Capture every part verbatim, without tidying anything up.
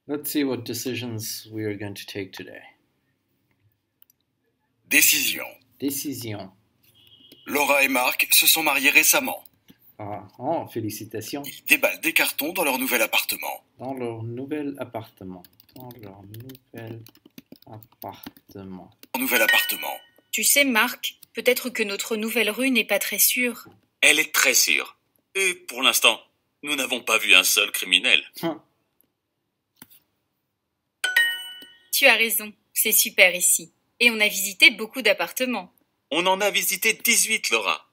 Let's see what decisions we are going to take today. Décision. Décision. Laura et Marc se sont mariés récemment. Ah, oh, félicitations. Ils déballent des cartons dans leur nouvel appartement. Dans leur nouvel appartement. Dans leur nouvel appartement. Leur nouvel appartement. Tu sais, Marc, peut-être que notre nouvelle rue n'est pas très sûre. Elle est très sûre. Et pour l'instant, nous n'avons pas vu un seul criminel. Hum. Tu as raison, c'est super ici. Et on a visité beaucoup d'appartements. On en a visité dix-huit, Laura.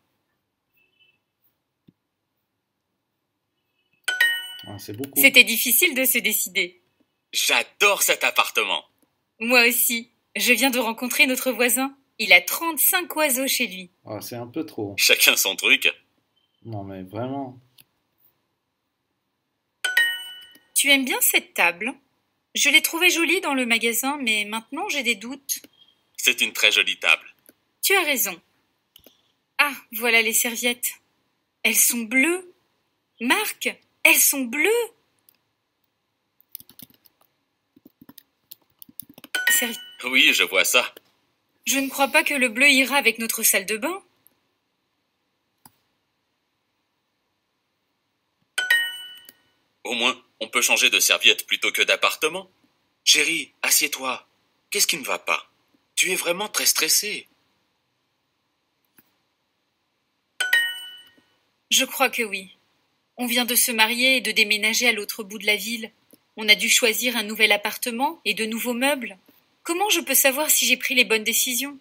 Ah, c'est beaucoup. C'était difficile de se décider. J'adore cet appartement. Moi aussi. Je viens de rencontrer notre voisin. Il a trente-cinq oiseaux chez lui. Ah, c'est un peu trop. Chacun son truc. Non, mais vraiment. Tu aimes bien cette table? Je l'ai trouvée jolie dans le magasin, mais maintenant j'ai des doutes. C'est une très jolie table. Tu as raison. Ah, voilà les serviettes. Elles sont bleues. Marc, elles sont bleues. Servi- Oui, je vois ça. Je ne crois pas que le bleu ira avec notre salle de bain. Au moins, on peut changer de serviette plutôt que d'appartement. Chérie, assieds-toi. Qu'est-ce qui ne va pas? Tu es vraiment très stressée. Je crois que oui. On vient de se marier et de déménager à l'autre bout de la ville. On a dû choisir un nouvel appartement et de nouveaux meubles. Comment je peux savoir si j'ai pris les bonnes décisions?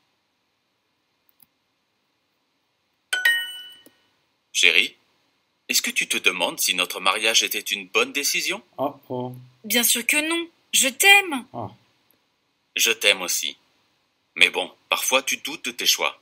Chérie, est-ce que tu te demandes si notre mariage était une bonne décision? Oh, oh. Bien sûr que non. Je t'aime. Ah. Je t'aime aussi. Mais bon, parfois tu doutes de tes choix.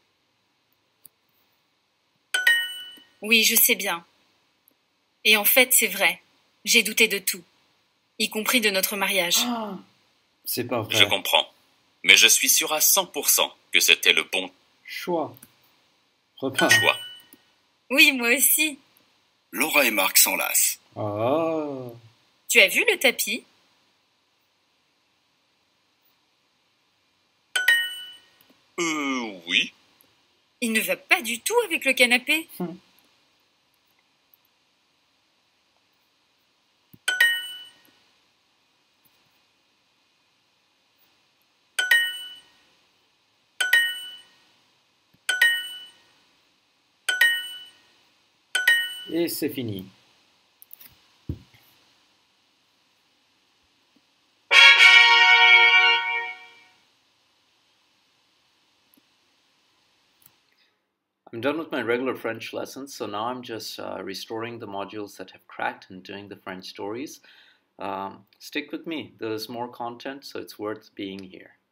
Oui, je sais bien. Et en fait, c'est vrai. J'ai douté de tout, y compris de notre mariage. Ah. C'est pas vrai. Je comprends. Mais je suis sûr à cent pour cent que c'était le bon Choix. Repas. choix. Oui, moi aussi. Laura et Marc s'enlacent. Ah. Tu as vu le tapis? Euh, oui. Il ne va pas du tout avec le canapé. Hum. Et c'est fini. I'm done with my regular French lessons, so now I'm just uh, restoring the modules that have cracked and doing the French stories. Um, stick with me, there's more content, so it's worth being here.